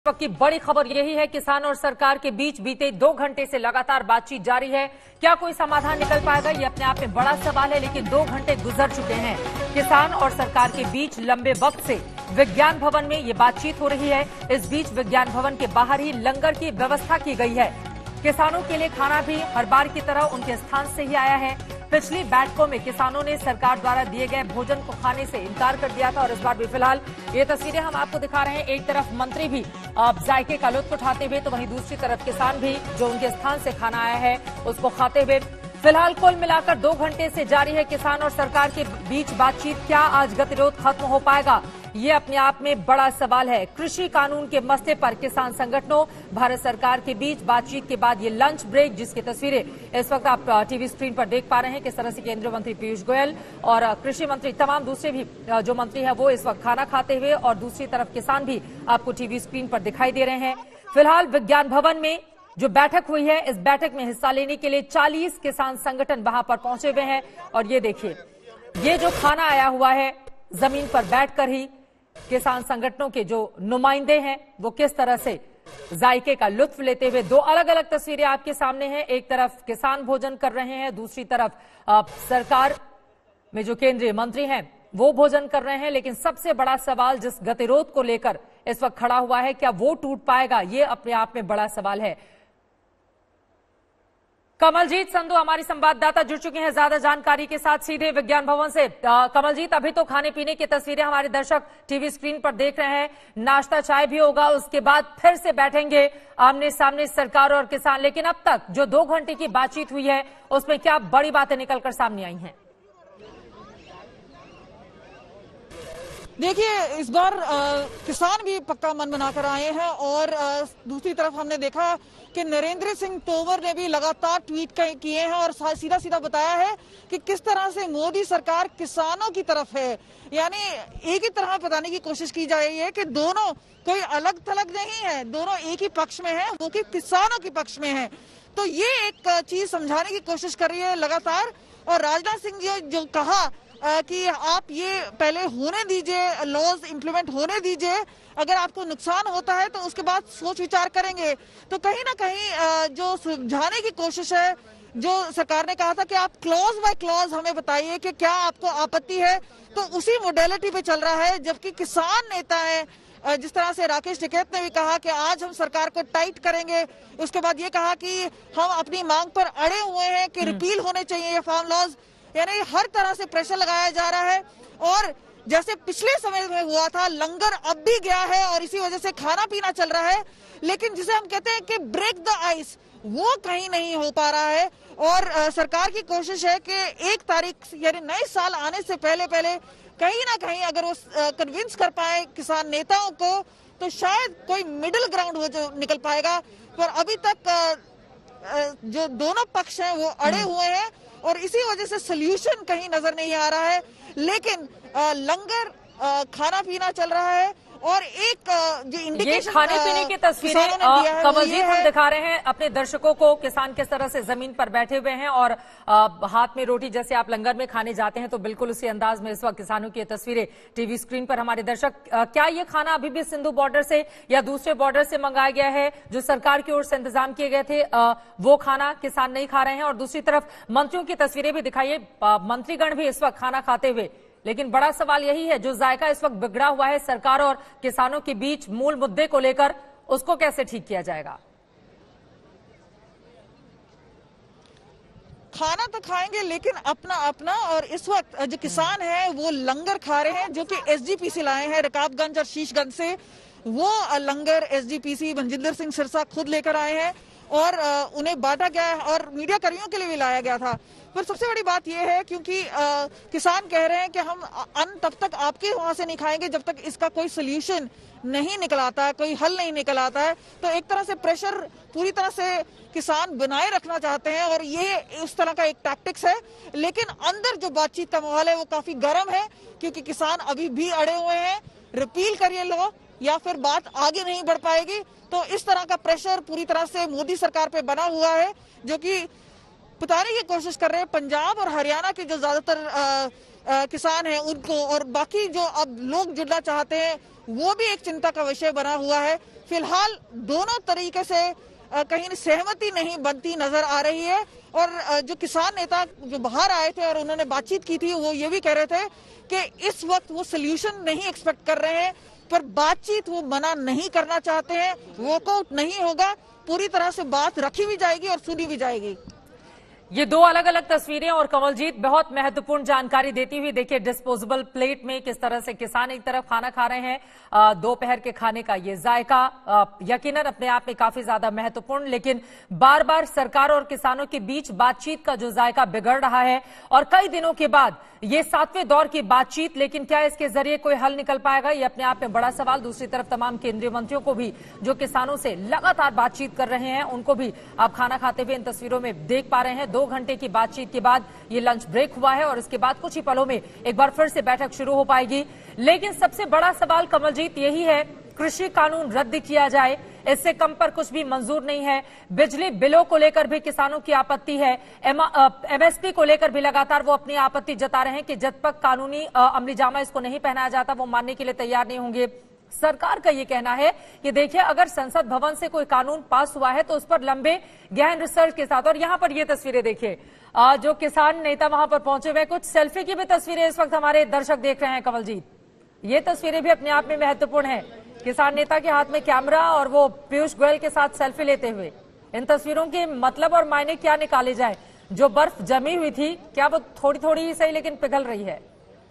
वक्त की बड़ी खबर यही है, किसान और सरकार के बीच बीते 2 घंटे से लगातार बातचीत जारी है। क्या कोई समाधान निकल पाएगा, ये अपने आप में बड़ा सवाल है, लेकिन 2 घंटे गुजर चुके हैं। किसान और सरकार के बीच लंबे वक्त से विज्ञान भवन में ये बातचीत हो रही है। इस बीच विज्ञान भवन के बाहर ही लंगर की व्यवस्था की गई है। किसानों के लिए खाना भी हर बार की तरह उनके स्थान से ही आया है। पिछली बैठकों में किसानों ने सरकार द्वारा दिए गए भोजन को खाने से इनकार कर दिया था और इस बार भी फिलहाल ये तस्वीरें हम आपको दिखा रहे हैं। एक तरफ मंत्री भी जायके का लुत्फ उठाते हुए, तो वहीं दूसरी तरफ किसान भी जो उनके स्थान से खाना आया है उसको खाते हुए। फिलहाल कुल मिलाकर 2 घंटे से जारी है किसान और सरकार के बीच बातचीत। क्या आज गतिरोध खत्म हो पाएगा, ये अपने आप में बड़ा सवाल है। कृषि कानून के मसले पर किसान संगठनों भारत सरकार के बीच बातचीत के बाद ये लंच ब्रेक, जिसकी तस्वीरें इस वक्त आप टीवी स्क्रीन पर देख पा रहे हैं, किस तरह से केंद्रीय मंत्री पीयूष गोयल और कृषि मंत्री तमाम दूसरे भी जो मंत्री हैं वो इस वक्त खाना खाते हुए, और दूसरी तरफ किसान भी आपको टीवी स्क्रीन पर दिखाई दे रहे हैं। फिलहाल विज्ञान भवन में जो बैठक हुई है, इस बैठक में हिस्सा लेने के लिए 40 किसान संगठन वहां पर पहुंचे हुए हैं। और ये देखिए, ये जो खाना आया हुआ है, जमीन पर बैठकर ही किसान संगठनों के जो नुमाइंदे हैं वो किस तरह से जायके का लुत्फ लेते हुए। 2 अलग अलग तस्वीरें आपके सामने हैं। एक तरफ किसान भोजन कर रहे हैं, दूसरी तरफ सरकार में जो केंद्रीय मंत्री हैं वो भोजन कर रहे हैं। लेकिन सबसे बड़ा सवाल जिस गतिरोध को लेकर इस वक्त खड़ा हुआ है, क्या वो टूट पाएगा, ये अपने आप में बड़ा सवाल है। कमलजीत संधू हमारी संवाददाता जुड़ चुके हैं ज्यादा जानकारी के साथ सीधे विज्ञान भवन से। कमलजीत, अभी तो खाने पीने की तस्वीरें हमारे दर्शक टीवी स्क्रीन पर देख रहे हैं, नाश्ता चाय भी होगा, उसके बाद फिर से बैठेंगे आमने सामने सरकार और किसान। लेकिन अब तक जो 2 घंटे की बातचीत हुई है उसमें क्या बड़ी बातें निकलकर सामने आई हैं? देखिए, इस बार किसान भी पक्का मन बनाकर आए हैं और दूसरी तरफ हमने देखा कि नरेंद्र सिंह तोमर ने भी लगातार ट्वीट किए हैं और सीधा सीधा बताया है कि किस तरह से मोदी सरकार किसानों की तरफ है। यानी एक ही तरह बताने की कोशिश की जा रही है कि दोनों कोई अलग थलग नहीं है, दोनों एक ही पक्ष में है, वो कि किसानों के पक्ष में है। तो ये एक चीज समझाने की कोशिश कर रही है लगातार। और राजनाथ सिंह जी जो कहा कि आप ये पहले होने दीजिए, लॉज इंप्लीमेंट होने दीजिए, अगर आपको नुकसान होता है तो उसके बाद सोच विचार करेंगे। तो कहीं ना कहीं जो सुलझाने की कोशिश है, जो सरकार ने कहा था कि आप क्लॉज बाय क्लॉज हमें बताइए कि क्या आपको आपत्ति है, तो उसी मोडेलिटी पे चल रहा है। जबकि किसान नेता है, जिस तरह से राकेश टिकैत ने भी कहा कि आज हम सरकार को टाइट करेंगे, उसके बाद ये कहा कि हम अपनी मांग पर अड़े हुए हैं कि रिपील होने चाहिए ये फार्म लॉज। यानी हर तरह से प्रेशर लगाया जा रहा है। और जैसे पिछले समय में हुआ था, लंगर अब भी गया है और इसी वजह से खाना पीना चल रहा है, लेकिन जिसे हम कहते हैं कि ब्रेक द आइस, वो कहीं नहीं हो पा रहा है। और सरकार की कोशिश है कि 1 तारीख यानी नए साल आने से पहले कहीं ना कहीं अगर वो कन्विंस कर पाए किसान नेताओं को, तो शायद कोई मिडिल ग्राउंड हो जो निकल पाएगा। पर अभी तक जो दोनों पक्ष हैं वो अड़े हुए हैं और इसी वजह से सोल्यूशन कहीं नजर नहीं आ रहा है। लेकिन लंगर खाना पीना चल रहा है और एक जो इंडिकेशन खाने पीने की तस्वीरें कमलजीत हम दिखा रहे हैं अपने दर्शकों को। किसान किस तरह से जमीन पर बैठे हुए हैं और हाथ में रोटी, जैसे आप लंगर में खाने जाते हैं तो बिल्कुल उसी अंदाज में इस वक्त किसानों की तस्वीरें टीवी स्क्रीन पर हमारे दर्शक। क्या ये खाना अभी भी सिंधु बॉर्डर से या दूसरे बॉर्डर से मंगाया गया है, जो सरकार की ओर से इंतजाम किए गए थे, वो खाना किसान नहीं खा रहे हैं? और दूसरी तरफ मंत्रियों की तस्वीरें भी दिखाइए, मंत्रीगण भी इस वक्त खाना खाते हुए। लेकिन बड़ा सवाल यही है, जो जायका इस वक्त बिगड़ा हुआ है सरकार और किसानों के बीच मूल मुद्दे को लेकर, उसको कैसे ठीक किया जाएगा? खाना तो खाएंगे लेकिन अपना अपना। और इस वक्त जो किसान है वो लंगर खा रहे हैं, जो कि एसजीपीसी लाए हैं रकाबगंज और शीशगंज से। वो लंगर एसजीपीसी मनजिंदर सिंह सिरसा खुद लेकर आए हैं और उन्हें बांटा गया है और मीडिया कर्मियों के लिए भी लाया गया था। पर सबसे बड़ी बात यह है, क्योंकि किसान कह रहे हैं कि हम अन्न तब तक आपके वहां से नहीं खाएंगे जब तक इसका कोई सोल्यूशन नहीं निकल आता है, कोई हल नहीं निकल आता है। तो एक तरह से प्रेशर पूरी तरह से किसान बनाए रखना चाहते हैं और ये उस तरह का एक टैक्टिक्स है। लेकिन अंदर जो बातचीत का माहौल है वो काफी गर्म है, क्योंकि किसान अभी भी अड़े हुए हैं, रिपील करिए लो या फिर बात आगे नहीं बढ़ पाएगी। तो इस तरह का प्रेशर पूरी तरह से मोदी सरकार पे बना हुआ है, जो कि बताने की कोशिश कर रहे हैं पंजाब और हरियाणा के जो ज्यादातर किसान हैं उनको, और बाकी जो अब लोग जुड़ना चाहते हैं वो भी एक चिंता का विषय बना हुआ है। फिलहाल दोनों तरीके से कहीं सहमति नहीं बनती नजर आ रही है। और जो किसान नेता जो बाहर आए थे और उन्होंने बातचीत की थी, वो ये भी कह रहे थे कि इस वक्त वो सोल्यूशन नहीं एक्सपेक्ट कर रहे हैं, पर बातचीत वो मना नहीं करना चाहते हैं। वॉकआउट नहीं होगा, पूरी तरह से बात रखी भी जाएगी और सुनी भी जाएगी। ये दो अलग अलग तस्वीरें और कमलजीत बहुत महत्वपूर्ण जानकारी देती हुई, देखिए डिस्पोजेबल प्लेट में किस तरह से किसान एक तरफ खाना खा रहे हैं, दोपहर के खाने का ये जायका यकीनन अपने आप में काफी ज्यादा महत्वपूर्ण, लेकिन बार बार सरकार और किसानों के बीच बातचीत का जो जायका बिगड़ रहा है और कई दिनों के बाद ये 7वें दौर की बातचीत, लेकिन क्या इसके जरिए कोई हल निकल पाएगा, ये अपने आप में बड़ा सवाल। दूसरी तरफ तमाम केंद्रीय मंत्रियों को भी जो किसानों से लगातार बातचीत कर रहे हैं, उनको भी आप खाना खाते हुए इन तस्वीरों में देख पा रहे हैं। 2 घंटे की बातचीत के बाद ये लंच ब्रेक हुआ है और इसके बाद कुछ ही पलों में एक बार फिर से बैठक शुरू हो पाएगी। लेकिन सबसे बड़ा सवाल कमलजीत यही है, कृषि कानून रद्द किया जाए, इससे कम पर कुछ भी मंजूर नहीं है। बिजली बिलों को लेकर भी किसानों की आपत्ति है। एमएसपी को लेकर भी लगातार वो अपनी आपत्ति जता रहे हैं कि जब तक कानूनी अमलीजामा इसको नहीं पहनाया जाता वो मानने के लिए तैयार नहीं होंगे। सरकार का ये कहना है कि देखिए, अगर संसद भवन से कोई कानून पास हुआ है तो उस पर लंबे गहन रिसर्च के साथ, और यहां पर ये तस्वीरें देखिए, जो किसान नेता वहां पर पहुंचे हुए, कुछ सेल्फी की भी तस्वीरें इस वक्त हमारे दर्शक देख रहे हैं कमलजीत। ये तस्वीरें भी अपने आप में महत्वपूर्ण है, किसान नेता के हाथ में कैमरा और वो पीयूष गोयल के साथ सेल्फी लेते हुए। इन तस्वीरों के मतलब और मायने क्या निकाले जाए? जो बर्फ जमी हुई थी, क्या वो थोड़ी थोड़ी ही सही लेकिन पिघल रही है?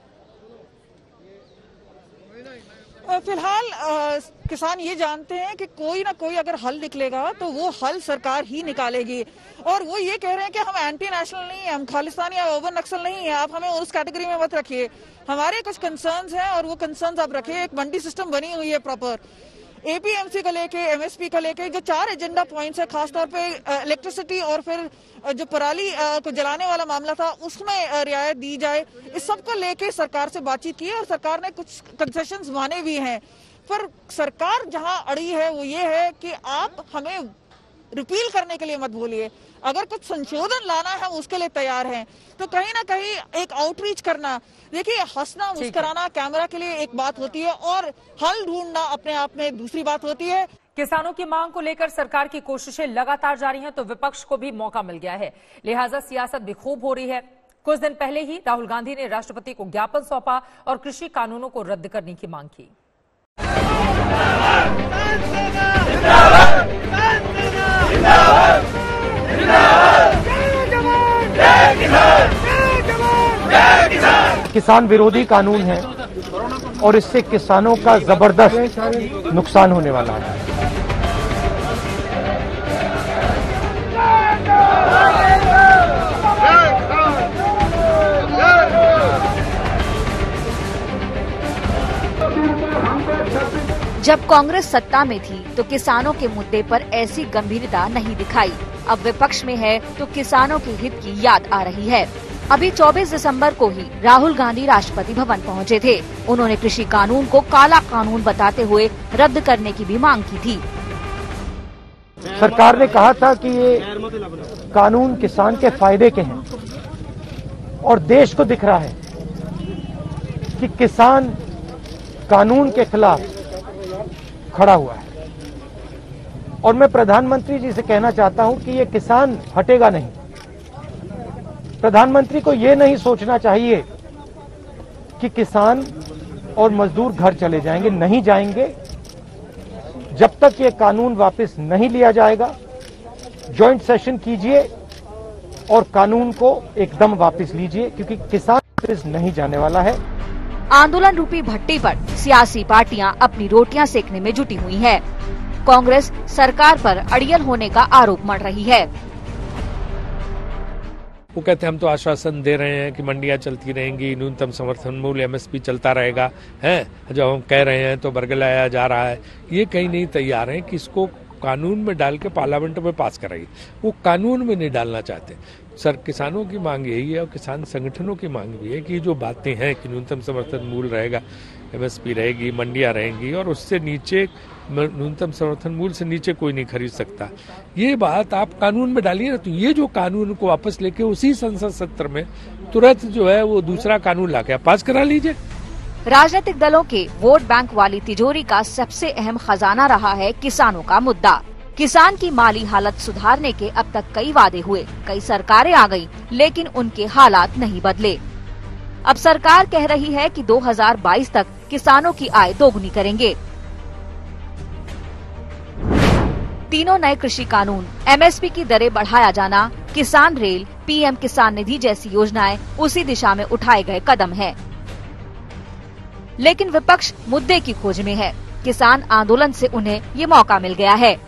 फिलहाल किसान ये जानते हैं कि कोई ना कोई अगर हल निकलेगा तो वो हल सरकार ही निकालेगी। और वो ये कह रहे हैं कि हम एंटी नेशनल नहीं है, हम खालिस्तानी या ओवर नक्सल नहीं है, आप हमें उस कैटेगरी में मत रखिए। हमारे कुछ कंसर्न्स हैं और वो कंसर्न्स आप रखिए। एक मंडी सिस्टम बनी हुई है प्रॉपर, एपीएमसी का लेके एमएसपी का लेके जो 4 एजेंडा पॉइंट्स है, खासतौर पे इलेक्ट्रिसिटी और फिर जो पराली को जलाने वाला मामला था उसमें रियायत दी जाए, इस सब को लेके सरकार से बातचीत की है और सरकार ने कुछ कंसेशंस माने भी हैं। पर सरकार जहां अड़ी है वो ये है कि आप हमें रिपील करने के लिए मत बोलिए, अगर कुछ संशोधन लाना है हम उसके लिए तैयार हैं। तो कहीं ना कहीं एक आउटरीच करना, देखिए हंसना मुस्कुराना कैमरा के लिए एक बात होती है और हल ढूंढना अपने आप में दूसरी बात होती है। किसानों की मांग को लेकर सरकार की कोशिशें लगातार जारी हैं, तो विपक्ष को भी मौका मिल गया है, लिहाजा सियासत भी खूब हो रही है। कुछ दिन पहले ही राहुल गांधी ने राष्ट्रपति को ज्ञापन सौंपा और कृषि कानूनों को रद्द करने की मांग की। किसान विरोधी कानून है और इससे किसानों का जबरदस्त नुकसान होने वाला है। जब कांग्रेस सत्ता में थी तो किसानों के मुद्दे पर ऐसी गंभीरता नहीं दिखाई। अब विपक्ष में है तो किसानों के हित की याद आ रही है। अभी 24 दिसंबर को ही राहुल गांधी राष्ट्रपति भवन पहुंचे थे। उन्होंने कृषि कानून को काला कानून बताते हुए रद्द करने की भी मांग की थी। सरकार ने कहा था कि ये कानून किसान के फायदे के हैं और देश को दिख रहा है कि किसान कानून के खिलाफ खड़ा हुआ है। और मैं प्रधानमंत्री जी से कहना चाहता हूं कि ये किसान हटेगा नहीं। प्रधानमंत्री को ये नहीं सोचना चाहिए कि किसान और मजदूर घर चले जाएंगे, नहीं जाएंगे। जब तक ये कानून वापस नहीं लिया जाएगा, जॉइंट सेशन कीजिए और कानून को एकदम वापस लीजिए, क्योंकि किसान वापस नहीं जाने वाला है। आंदोलन रूपी भट्टी पर सियासी पार्टियां अपनी रोटियां सेकने में जुटी हुई है। कांग्रेस सरकार पर अड़ियल होने का आरोप मढ़ रही है। वो कहते हैं हम तो आश्वासन दे रहे हैं कि मंडियां चलती रहेंगी, न्यूनतम समर्थन मूल्य एमएसपी चलता रहेगा, है जब हम कह रहे हैं तो बरगलाया जा रहा है। ये कहीं नहीं तैयार है कि इसको कानून में डाल के पार्लियामेंट में पास कराइए। वो कानून में नहीं डालना चाहते। सर किसानों की मांग यही है और किसान संगठनों की मांग भी है कि जो बातें हैं कि न्यूनतम समर्थन मूल्य रहेगा, एमएसपी रहेगी, मंडियां रहेंगी और उससे नीचे न्यूनतम समर्थन मूल्य से नीचे कोई नहीं खरीद सकता। ये बात आप कानून में डालिए ना, तो ये जो कानून को वापस लेके उसी संसद सत्र में तुरंत जो है वो दूसरा कानून लाके आप पास करा लीजिए। राजनीतिक दलों के वोट बैंक वाली तिजोरी का सबसे अहम खजाना रहा है किसानों का मुद्दा। किसान की माली हालत सुधारने के अब तक कई वादे हुए, कई सरकारें आ गईं, लेकिन उनके हालात नहीं बदले। अब सरकार कह रही है कि 2022 तक किसानों की आय दोगुनी करेंगे। तीनों नए कृषि कानून, एमएसपी की दरें बढ़ाया जाना, किसान रेल, पीएम किसान निधि जैसी योजनाएं उसी दिशा में उठाए गए कदम हैं। लेकिन विपक्ष मुद्दे की खोज में है। किसान आंदोलन से उन्हें ये मौका मिल गया है।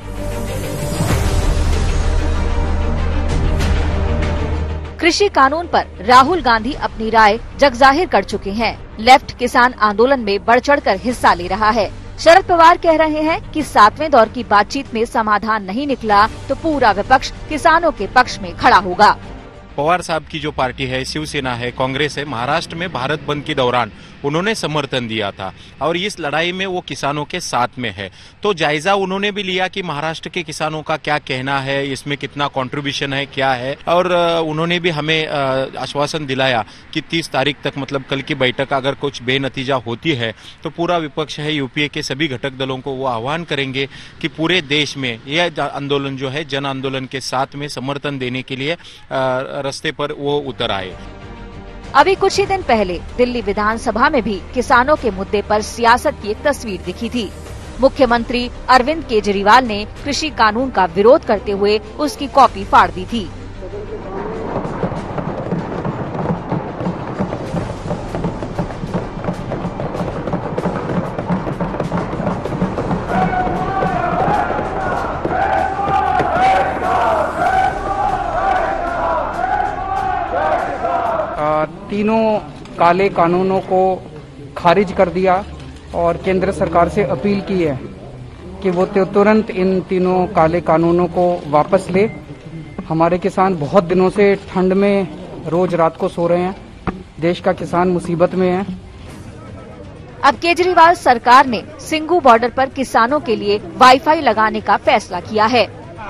कृषि कानून पर राहुल गांधी अपनी राय जगजाहिर कर चुके हैं। लेफ्ट किसान आंदोलन में बढ़ चढ़कर हिस्सा ले रहा है। शरद पवार कह रहे हैं कि 7वें दौर की बातचीत में समाधान नहीं निकला तो पूरा विपक्ष किसानों के पक्ष में खड़ा होगा। पवार साहब की जो पार्टी है, शिवसेना है, कांग्रेस है, महाराष्ट्र में भारत बंद के दौरान उन्होंने समर्थन दिया था और इस लड़ाई में वो किसानों के साथ में है। तो जायजा उन्होंने भी लिया कि महाराष्ट्र के किसानों का क्या कहना है, इसमें कितना कंट्रीब्यूशन है, क्या है, और उन्होंने भी हमें आश्वासन दिलाया कि 30 तारीख तक, मतलब कल की बैठक अगर कुछ बेनतीजा होती है तो पूरा विपक्ष है, यूपीए के सभी घटक दलों को वो आह्वान करेंगे कि पूरे देश में यह आंदोलन जो है जन आंदोलन के साथ में समर्थन देने के लिए रास्ते पर वो उतर आए। अभी कुछ ही दिन पहले दिल्ली विधानसभा में भी किसानों के मुद्दे पर सियासत की एक तस्वीर दिखी थी। मुख्यमंत्री अरविंद केजरीवाल ने कृषि कानून का विरोध करते हुए उसकी कॉपी फाड़ दी थी। तीनों काले कानूनों को खारिज कर दिया और केंद्र सरकार से अपील की है कि वो तुरंत इन तीनों काले कानूनों को वापस ले। हमारे किसान बहुत दिनों से ठंड में रोज रात को सो रहे हैं। देश का किसान मुसीबत में है। अब केजरीवाल सरकार ने सिंघू बॉर्डर पर किसानों के लिए वाईफाई लगाने का फैसला किया है।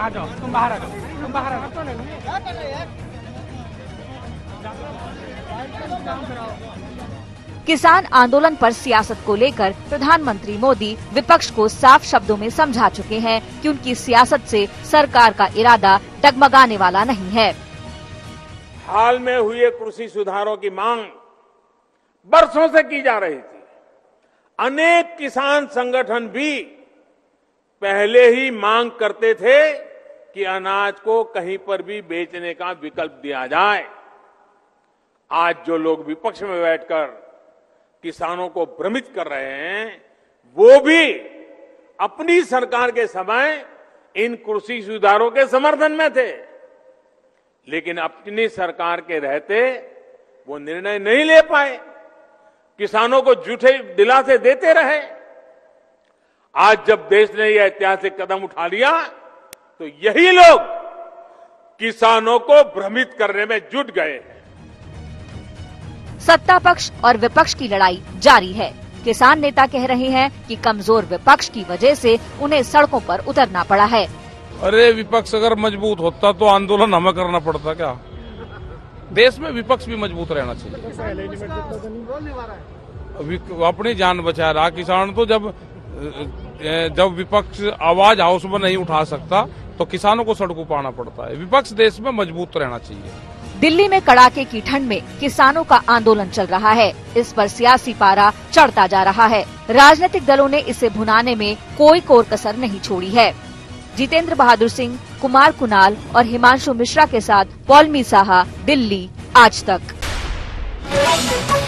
किसान आंदोलन पर सियासत को लेकर प्रधानमंत्री मोदी विपक्ष को साफ शब्दों में समझा चुके हैं कि उनकी सियासत से सरकार का इरादा डगमगाने वाला नहीं है। हाल में हुए कृषि सुधारों की मांग बरसों से की जा रही थी। अनेक किसान संगठन भी पहले ही मांग करते थे कि अनाज को कहीं पर भी बेचने का विकल्प दिया जाए। आज जो लोग विपक्ष में बैठकर किसानों को भ्रमित कर रहे हैं, वो भी अपनी सरकार के समय इन कृषि सुधारों के समर्थन में थे, लेकिन अपनी सरकार के रहते वो निर्णय नहीं ले पाए, किसानों को झूठे दिलासे देते रहे। आज जब देश ने यह ऐतिहासिक कदम उठा लिया तो यही लोग किसानों को भ्रमित करने में जुट गए हैं। सत्ता पक्ष और विपक्ष की लड़ाई जारी है। किसान नेता कह रहे हैं कि कमजोर विपक्ष की वजह से उन्हें सड़कों पर उतरना पड़ा है। अरे विपक्ष अगर मजबूत होता तो आंदोलन हमें करना पड़ता क्या? देश में विपक्ष भी मजबूत रहना चाहिए। अपनी जान बचा रहा किसान तो जब विपक्ष आवाज हाउस में नहीं उठा सकता तो किसानों को सड़कों पर आना पड़ता है। विपक्ष देश में मजबूत रहना चाहिए। दिल्ली में कड़ाके की ठंड में किसानों का आंदोलन चल रहा है। इस पर सियासी पारा चढ़ता जा रहा है। राजनीतिक दलों ने इसे भुनाने में कोई कोर कसर नहीं छोड़ी है। जितेंद्र बहादुर सिंह, कुमार कुणाल और हिमांशु मिश्रा के साथ पॉलमी साहा, दिल्ली, आज तक।